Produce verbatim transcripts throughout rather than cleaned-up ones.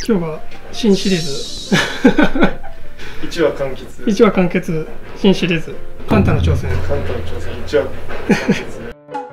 今日が新シリーズいちわ完結いちわ完結新シリーズカンタの挑戦カンタの挑戦いちわ完結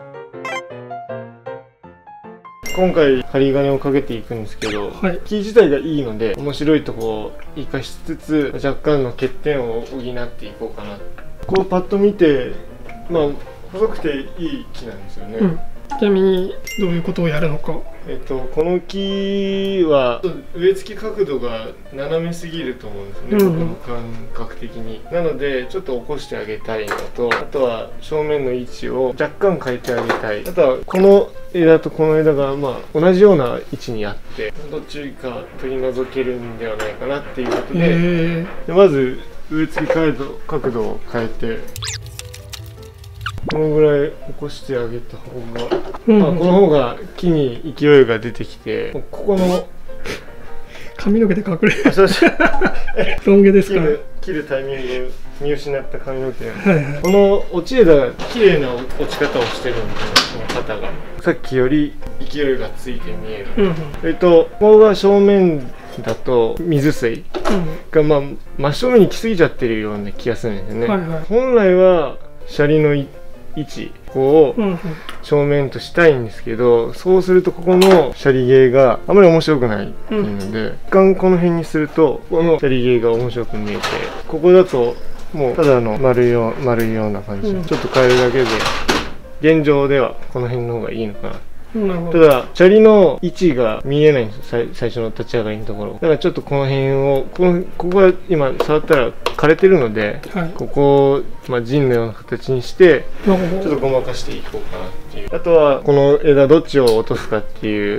今回針金をかけていくんですけど、はい、木自体がいいので面白いところを生かしつつ若干の欠点を補っていこうかな。こうパッと見てまあ細くていい木なんですよね、うん、 ちなみにどういうことをやるのか。 えっとこの木は植え付け角度が斜めすぎると思うんですね、うんうん、僕の感覚的に。なのでちょっと起こしてあげたいのと、あとは正面の位置を若干変えてあげたい。あとはこの枝とこの枝がまあ同じような位置にあってどっちか取り除けるんではないかなっていうことで、でまず植え付け角度角度を変えてこのぐらい起こしてあげた方が、うん、まあこの方が木に勢いが出てきて、ここの髪の毛で隠れるロン毛ですか。 切る、切るタイミング見失った髪の毛、はいはい、この落ち枝が綺麗な落ち方をしてるんで、この肩がさっきより勢いがついて見える、うんうん、えっとここが正面だと水水が、まあ、真正面に来すぎちゃってるような気がするんですよね、はいはい、本来はシャリの位置ここを正面としたいんですけど、うんうん、そうするとここのシャリゲーがあまり面白くないっていうので、うん、一旦この辺にするとこのシャリゲーが面白く見えて、ここだともうただの丸いよう丸いような感じ、うん、ちょっと変えるだけで現状ではこの辺の方がいいのかな。ただシャリの位置が見えないんですよ、最初の立ち上がりのところだから、ちょっとこの辺をこのここが今触ったら枯れてるので、はい、ここを、まあ、陣のような形にしてちょっとごまかしていこうかなっていう。あとはこの枝どっちを落とすかっていう。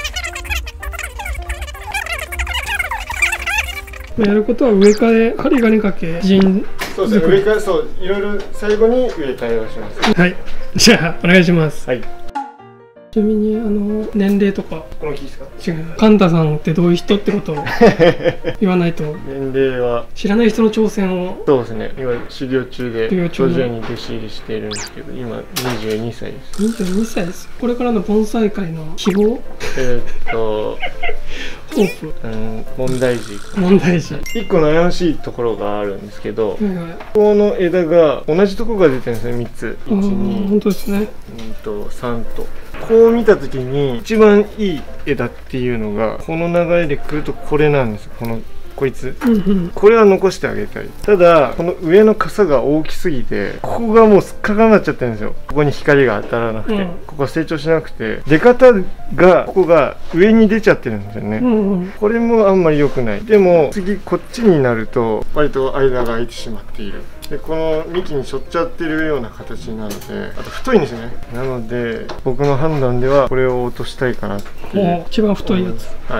やることは植え替え、針金かけ陣。 そうですね、植え替え、そういろいろ最後に植え替えをします。 はい、じゃあお願いします。 はい。 ちなみにあの年齢とか。 この木ですか。 違う。カンタさんってどういう人ってことを言わないと。 年齢は知らない人の挑戦を。 そうですね。今修行中で道場に弟子入りしているんですけど、今にじゅうにさいです。 にじゅうにさいです。これからの盆栽界の希望。 えっと。 ホープ。 うん、問題児。 問題児。 一個悩ましいところがあるんですけど、はいはい、この枝が同じところが出てるんですね。みっつ。いち、に。 本当ですね。 うんとさんと。こう見た時に一番いい枝っていうのがこの流れでくるとこれなんですよ。このこいつ、うんうん、これは残してあげたい。ただこの上の傘が大きすぎてここがもうすっからになっちゃってるんですよ。ここに光が当たらなくて、うん、ここ成長しなくて出方がここが上に出ちゃってるんですよね、うんうん、これもあんまり良くない。でも次こっちになると割と間が空いてしまっている。でこの幹に沿っちゃってるような形なので、あと太いんですよね。なので僕の判断ではこれを落としたいかなっていう。 一番太いやつ。 はい。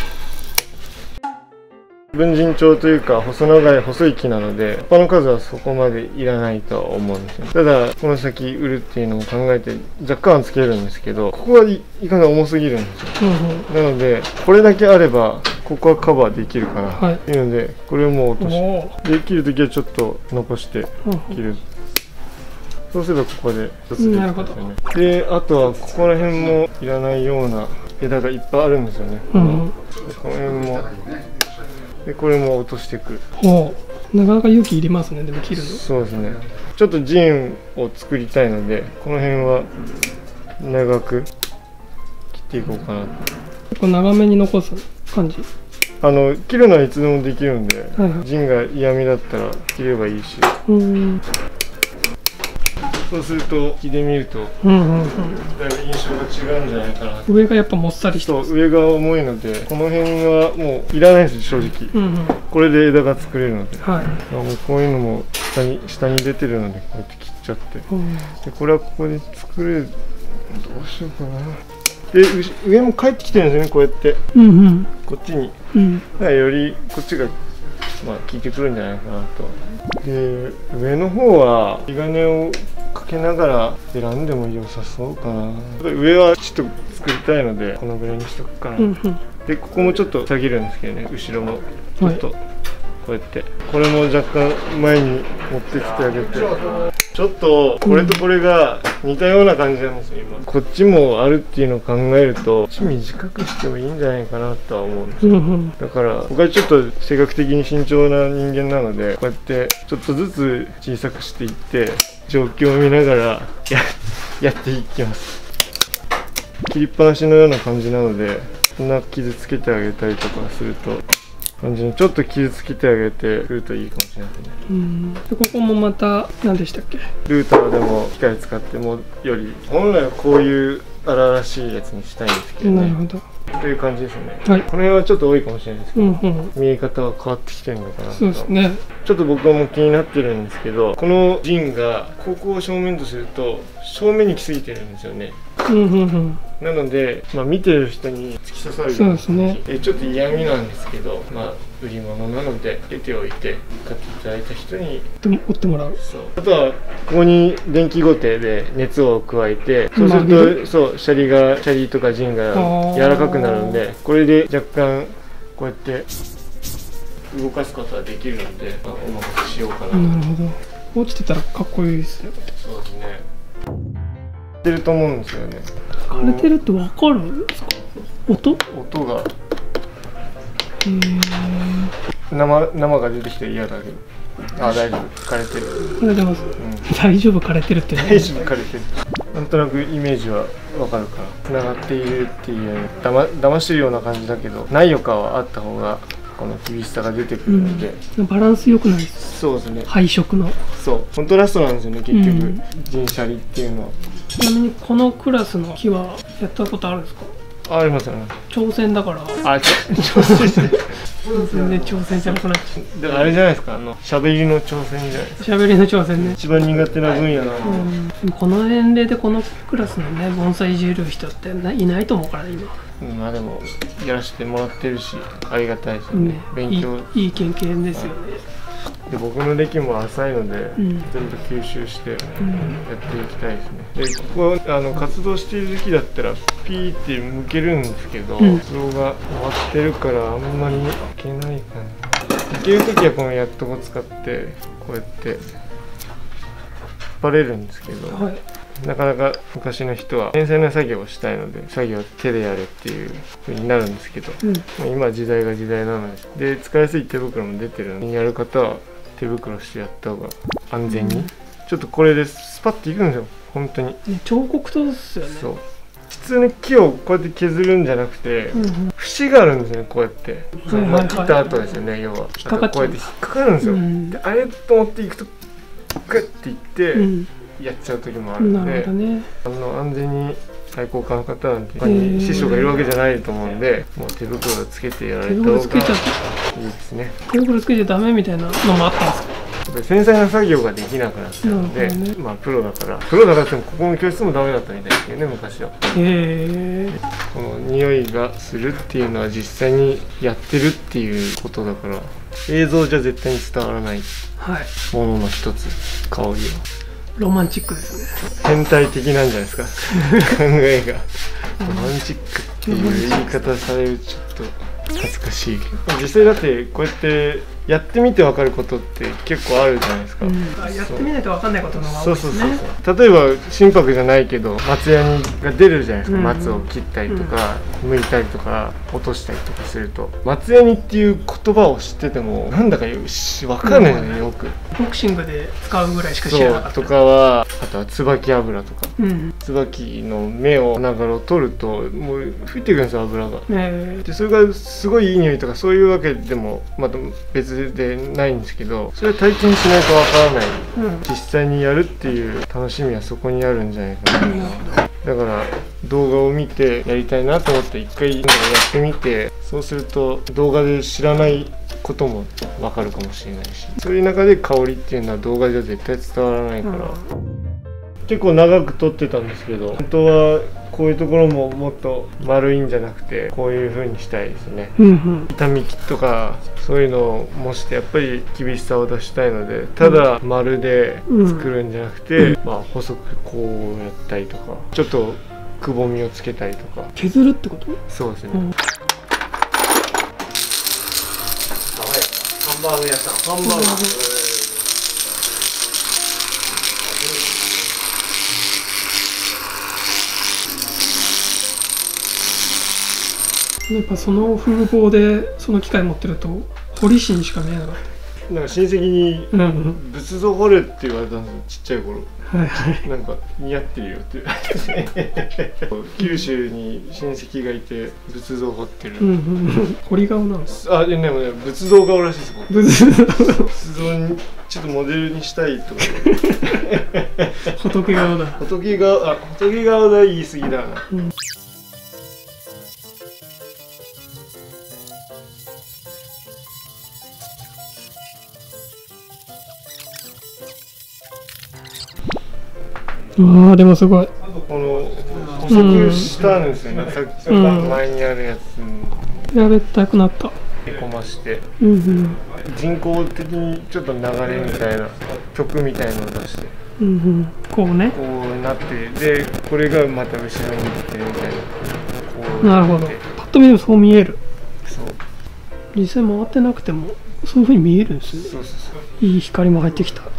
文人帳というか細長い細い木なので葉の数はそこまでいらないとは思うんですよ。ただこの先売るっていうのも考えて若干はつけるんですけど、ここが い, いかが重すぎるんですよ、うんうん、なのでこれだけあればここはカバーできるかなっていうので、はい、これをもう落としてできる時はちょっと残して切る、うんうん、そうすればここで一つできますよね。であとはここら辺もいらないような枝がいっぱいあるんですよね、うんうん、この辺もでこれも落としてくる。 ほう、なかなか勇気いりますね。でも切るの。 そうですね。ちょっと陣を作りたいのでこの辺は長く切っていこうかな。 結構長めに残す感じ。 あの切るのはいつでもできるんで、はいはい、陣が嫌味だったら切ればいいし。うん。そうすると木で見るとだいぶ印象が違うんじゃないかな。 上がやっぱもっさりしてます。 そう、上が重いのでこの辺はもういらないです正直、うんうん、これで枝が作れるので、はい、もうこういうのも下に下に出てるのでこうやって切っちゃって、うん、でこれはここで作れる。どうしようかな。で上も帰ってきてるんですよね、こうやって、うんうん、こっちに、うん、だからよりこっちがまあ効いてくるんじゃないかなと。で上の方は針金をかけながら選んでも良さそうかな。上はちょっと作りたいのでこのぐらいにしとくかな、うんうん、でここもちょっと下げるんですけどね、後ろもちょっとこうやって、はい、これも若干前に持ってきてあげて。 ちょっとこれとこれが似たような感じなんですよ今。こっちもあるっていうのを考えるとこっち短くしてもいいんじゃないかなとは思うんですよ。だから僕はちょっと性格的に慎重な人間なので、こうやってちょっとずつ小さくしていって状況を見ながら や, やっていきます。切りっぱなしのような感じなので、そんな傷つけてあげたりとかすると感じにちょっと傷つけてあげてくるといいかもしれないですね。 うん。でここもまた何でしたっけ？ ルーターでも機械使ってもより本来はこういう荒々しいやつにしたいんですけどね。 なるほど。 という感じですね。 はい。 この辺はちょっと多いかもしれないですけど、 うんうん、 見え方は変わってきてるのかなと。 そうですね。 ちょっと僕も気になってるんですけど、この陣がここを正面とすると正面に来すぎてるんですよね。 うんうんうん。 なので、まあ、見てる人に突き刺さるそうですね。 えちょっと嫌味なんですけど、まあ売り物なので出ておいて買っていただいた人にでも追ってもらう。 そう。あとはここに電気ごてで熱を加えて、そうするとそうシャリがシャリとかジンが柔らかくなるんで、これで若干こうやって動かすことはできるので、まあ、うまくしようかな。 なるほど。落ちてたらかっこいいですね。 そうですね。出ると思うんですよね。 枯れてるってわかるんですか？音？ 音が。 へー。 生生が出てきて嫌だけど。あ、大丈夫。枯れてる。 枯れてます。うん、大丈夫枯れてるって。 大丈夫枯れてる。なんとなくイメージはわかるから。繋がっているっていうだま騙してるような感じだけど、ないよかはあった方がこの厳しさが出てくるので、 うん、バランス良くないですか？ そうですね。 配色の。 そう。コントラストなんですよね。結局、うん、銀シャリっていうのは。 ちなみにこのクラスの木はやったことあるんですか？ ありますよね。 挑戦だから。 あ、ちょ挑戦全然挑戦じゃなくなっちゃう。 だからあれじゃないですか、あの喋りの挑戦じゃないですか。 喋りの挑戦ね。 一番苦手な分野なので、うん、この年齢でこのクラスのね盆栽いじる人っていないと思うからね今。 うん、まあでもやらせてもらってるしありがたいですよね。ね、勉強いい、いい経験ですよね。 で僕の歴も浅いので、うん、全部吸収してやっていきたいですね。でここあの活動している時期だったらピーって向けるんですけど、活動が終わってるからあんまりいけないかな。いける時はこのやっとこ使ってこうやって引っ張れるんですけど、はい、なかなか昔の人は繊細な作業をしたいので作業を手でやれっていう風になるんですけど、うん、今時代が時代なので、で使いやすい手袋も出てるのでやる方は手袋してやった方が安全に、うん、ちょっとこれでスパッていくんですよ本当に、 ね、彫刻刀ですよね。 そう普通の木をこうやって削るんじゃなくて、うんうん、節があるんですよね。こうやってまあ切った後ですよね。要は引っかかっちゃう。 こうやって引っかかるんですよ、うん、であれと思っていくとグッていって、うん、やっちゃう時もあるので、ね、あの安全に愛好家の方なんて師匠がいるわけじゃないと思うんで、もう手袋をつけてやられた方がいいですね。 手袋つけちゃダメみたいなのもあったんですか？ 繊細な作業ができなくなったので、ね、まあプロだからプロだからってもここの教室もダメだったみたいですけどね昔は。へえ。この匂いがするっていうのは実際にやってるっていうことだから映像じゃ絶対に伝わらないものの一つ、香りは。 ロマンチックですね。 変態的なんじゃないですか考えが。ロマンチックっていう言い方されるちょっと恥ずかしいけど、実際だってこうやってやってみて分かることって結構あるじゃないですか、うん、 やってみないと分かんないことの方が多いですね。 そうそうそう。例えば心拍じゃないけど松ヤニが出るじゃないですか、うん、松を切ったりとか、うん、剥いたりとか落としたりとかすると松ヤニっていう言葉を知っててもなんだかよし分かんないよね、うん、よくボクシングで使うぐらいしか知らなかった。 とかはあとは椿油とか、うん、椿の芽を花柄を取るともう吹いてくるんですよ油が、えー、でそれがすごいいい匂いとかそういうわけでもまた別でないんですけど、それは体験しないとわからない、うん、実際にやるっていう楽しみはそこにあるんじゃないかな、うん、だから動画を見てやりたいなと思って一回やってみて、そうすると動画で知らないこともわかるかもしれないし、そういう中で香りっていうのは動画じゃ絶対伝わらないから、うん、結構長く撮ってたんですけど本当はこういうところももっと丸いんじゃなくてこういう風にしたいですね、うんうん、痛みとかそういうのを模してやっぱり厳しさを出したいので、ただ丸で作るんじゃなくて、うん、まあ細くこうやったりとかちょっとくぼみをつけたりとか削るってこと？ そうですね、うん、ハンバーグ屋さんハンバーグ、うん、 やっぱその風貌でその機械持ってると彫師にしか見えなかった。 なんか親戚に仏像掘れって言われたんですよ、ちっちゃい頃。はいはい。なんか似合ってるよって言われて九州に親戚がいて仏像掘ってる。うんうん、彫り顔なんです。あ、でもね、仏像顔らしいです。仏像仏像にちょっとモデルにしたいとか仏顔だ。仏顔、あ、仏顔だ、言い過ぎだな。うん、 ああ、でもすごい。 この補足したんですよね、うん、さっきの前にあるやつ。 やべたくなった。 へこまして、うんうん、人工的にちょっと流れみたいな曲みたいのを出して、 うんうん、こうね、 こうなって、でこれがまた後ろに出てるみたいな。こうなるほど。パッと見でもそう見える。そう。実際回ってなくてもそういう風に見えるんですね。そうそうそう。いい光も入ってきた。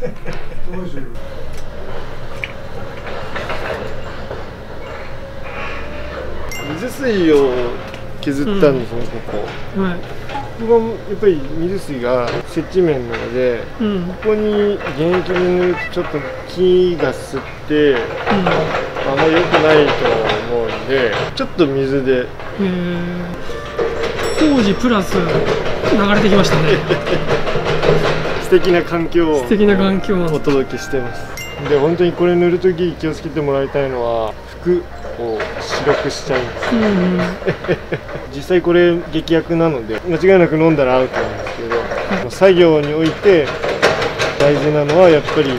水水を削ったんですね、うん、ここ。はい。ここがやっぱり水水が接地面なので、うん、ここに原液で塗るとちょっと木が吸って、うん、あんまり良くないと思うんで、ちょっと水で。へえ。工事プラス流れてきましたね。 素敵な環境を素敵な環境をお届けしてます。で、本当にこれ塗るとき気をつけてもらいたいのは服を白くしちゃうんです、うん、実際これ劇薬なので間違いなく飲んだらアウトなんですけど、はい、作業において大事なのはやっぱり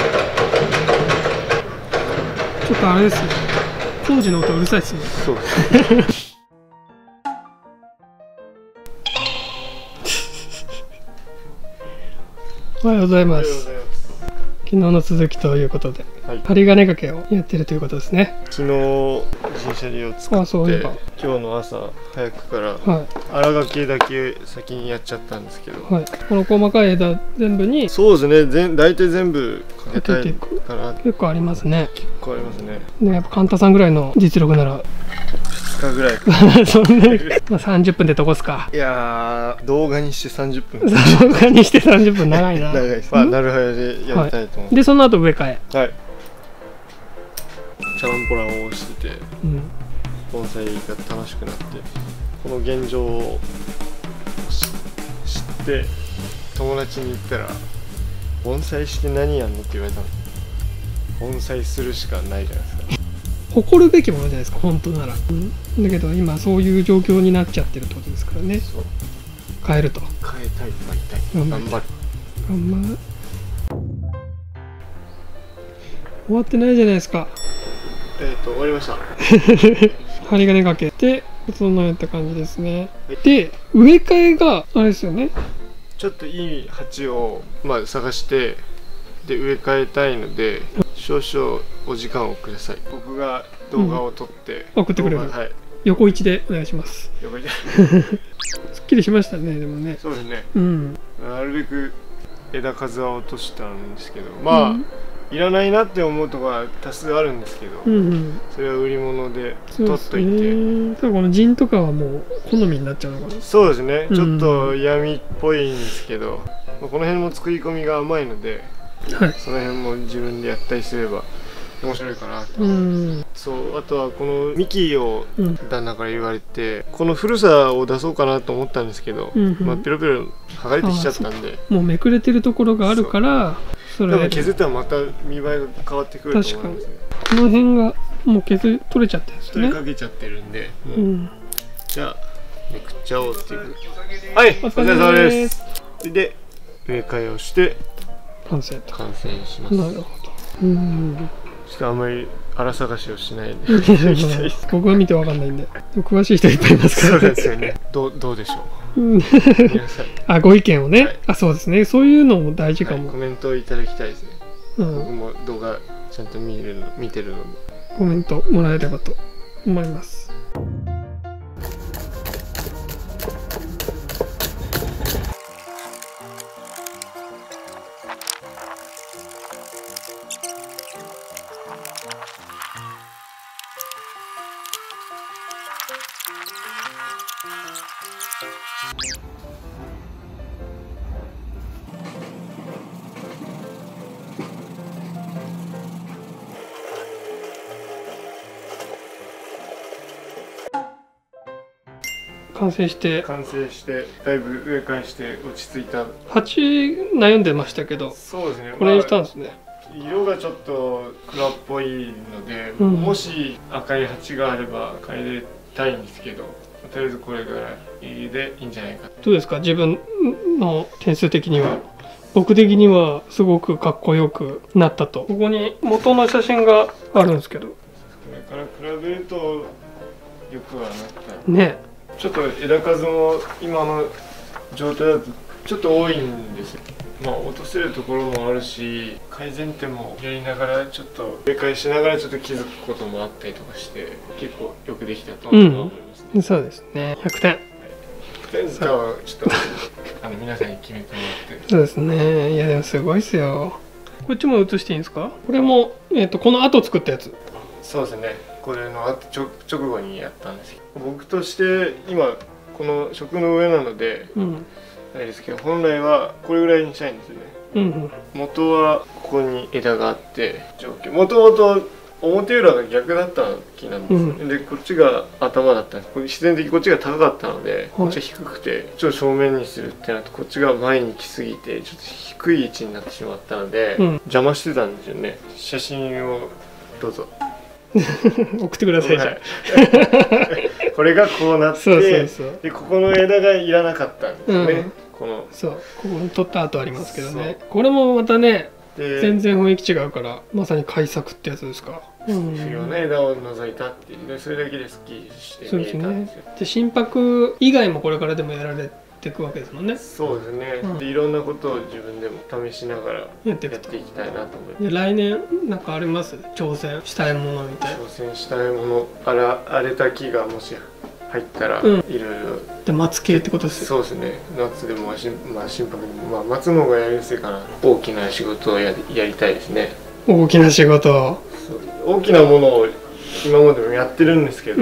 ちょっとあれですね、工事の音うるさいですね。そうですおはようございます。昨日の続きということで、はい、針金掛けをやってるということですね。 昨日人車輪を作って今日の朝早くから荒掛けだけ先にやっちゃったんですけど、 はい、この細かい枝全部にそうですね、全大体全部かけたいから。 結構ありますね。 結構ありますね。 でやっぱカンタさんぐらいの実力ならふつかぐらいそんなにまあさんじゅっぷんでどこすか。 いやー、動画にしてさんじゅっぷん。 動画にしてさんじゅっぷん長いな。 長いです。まあなるはやでやりたいと思う、はい、 でその後植え替え、はい、 チャランポランをしてて、うん、盆栽が楽しくなって、この現状を知って友達に言ったら「盆栽して何やんの?」って言われたの。盆栽するしかないじゃないですか。 誇るべきものじゃないですか、本当なら、うん、だけど今そういう状況になっちゃってるってことですからね。そう、変えると変えたい、なりたい、頑張る、 頑張る。終わってないじゃないですか。 えっと終わりました。 針金かけて整えた感じですね、はい、で植え替えがあれですよね。 ちょっといい鉢を、まあ、探してで植え替えたいので少々お時間をください。僕が動画を撮って、 うん、送ってくれる、はい、横一でお願いします。横一すっきりしましたね。でもね、 そうですね、うん、なるべく枝数は落としたんですけど、まあ、うん、いらないなって思うところは多数あるんですけど、うんうん、それは売り物で取っといて、 この陣とかはもう好みになっちゃうのかな。 そうですね、ちょっと闇っぽいんですけど、うん、この辺も作り込みが甘いので、はい、その辺も自分でやったりすれば面白いかなと、うん、そうあとはこの幹を旦那から言われて、うん、この古さを出そうかなと思ったんですけど、うんうん、まあペロペロ剥がれてきちゃったんで、 もうめくれてるところがあるからそれ多分削ったらまた見栄えが変わってくると思うんですね。 この辺がもう削取れちゃってるんですね。 取りかけちゃってるんで、うん、じゃあめくっちゃおうっていう。はい、お疲れ様です。で植え替えをして完成完成します。 なるほど。うん、 ちょっとあんまり荒探しをしないで僕は見てわかんないんで、詳しい人いっぱいいますから。 そうですよね。どうどうでしょう。皆さんあ、ご意見をね、はい、あ、そうですね、そういうのも大事かも、はい、 コメントをいただきたいですね、うん、僕も動画ちゃんと見るの見てるのでコメントもらえればと思います。 完成して完成してだいぶ植え替えして落ち着いた。 鉢悩んでましたけど、 そうですね、 これにしたんですね。 まあ、色がちょっと黒っぽいので、うん、もし赤い鉢があれば変えたいんですけど、とりあえずこれぐらいでいいんじゃないか。 どうですか、自分の点数的には。僕的にはすごくかっこよくなったと。ここに元の写真があるんですけど、これから比べるとよくはなったね。 ちょっと枝数も今の状態だとちょっと多いんですよ。まあ落とせるところもあるし、改善点もやりながらちょっと植え替えしながらちょっと気づくこともあったりとかして結構よくできたと思いますね。 うん、そうですね。ひゃくてん。 ひゃくてんかはちょっとあの皆さんに決めてもらって。 そうですね。いやでもすごいですよ。こっちも写していいんですか？これもえっとこの後作ったやつ。 そうですね。これの後ちょ直後にやったんですけど、僕として今この食の上なので、うん、あれですけど本来はこれぐらいにしたいんですよね。うんうん、元はここに枝があってもともと表裏が逆だった木なんですよ、うん、でこっちが頭だったんです。自然的にこっちが高かったので、はい、こっちが低くてちょっと正面にするってなるとこっちが前に来すぎてちょっと低い位置になってしまったので、うん、邪魔してたんですよね。写真をどうぞ送ってください。じゃあこれがこうなってそうそうそう、でここの枝がいらなかったんですよね、うん、このそうここに取った跡ありますけどね。これもまたね全然雰囲気違うからまさに改作ってやつですか。 不要な枝を除いたっていうね、それだけですっきりして見えたんですよ。 で心拍以外もこれからでもやられていくわけですもんね。 そうですね、うん、でいろんなことを自分でも試しながらやっていきたいなと思います。 で来年なんかあります？挑戦したいものみたいな。 挑戦したいもの、あら荒れた木がもし入ったらいろいろで松系ってことですよ。 そうですね、夏でもまあ心拍でもまあ松の方がやりやすいかな。大きな仕事をややりたいですね。 大きな仕事、 大きなものを今までもやってるんですけど、うん、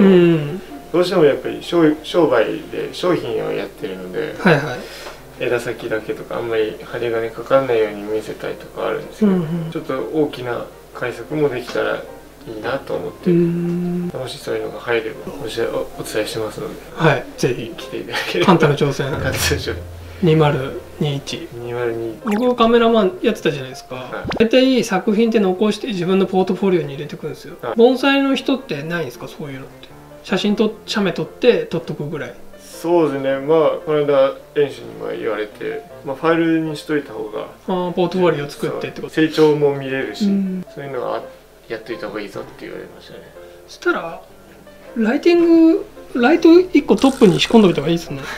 どうしてもやっぱり商売で商品をやってるので、はいはい、枝先だけとかあんまり針金かかんないように見せたりとかあるんですけど、うんうん、ちょっと大きな改作もできたらいいなと思って、もしそういうのが入ればお伝えしますので、 はい、ぜひ来ていただければ。 カンタの挑戦にせんにじゅういち。僕カメラマンやってたじゃないですか、はい、大体作品って残して自分のポートフォリオに入れてくるんですよ、はい、盆栽の人ってないんですか？そういうのって写真と写メ撮って撮っとくぐらい。 そうですね、まあこの間園主にも言われて、まあ、ファイルにしといた方があポートフォリオ作ってってこと、 成長も見れるし、うん、そういうのはやっといた方がいいぞって言われましたね。 そしたらライティングライトいっこトップに仕込んでおいた方がいいですね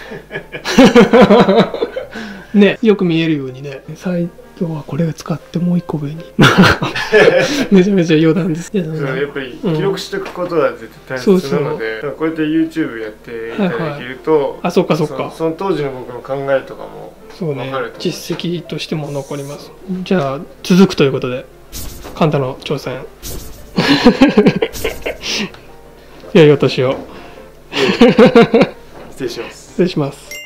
ね、よく見えるようにね。最今日はこれを使ってもういっこ上にめちゃめちゃ余談ですけど、ね、 やっぱり記録しておくことは絶対大切なので、こうやって YouTube やっていただけると、はいはい、 あ、そっかそっか、 その当時の僕の考えとかも分かると思う、ね、 実績としても残ります。じゃあ続くということでカンタの挑戦良いお年を失礼します。 失礼します。